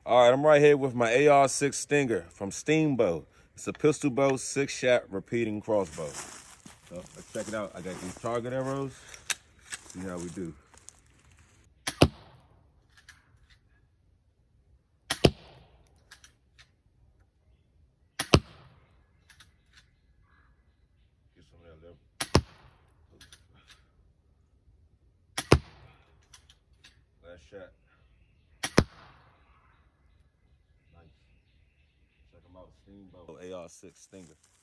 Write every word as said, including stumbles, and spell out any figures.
All right, I'm right here with my A R six Stinger from Steambow. It's a pistol bow, six-shot repeating crossbow. So let's check it out. I got these target arrows. See how we do. Get some of that left. Last shot. Nice. Check them out, Steambow A R six Stinger.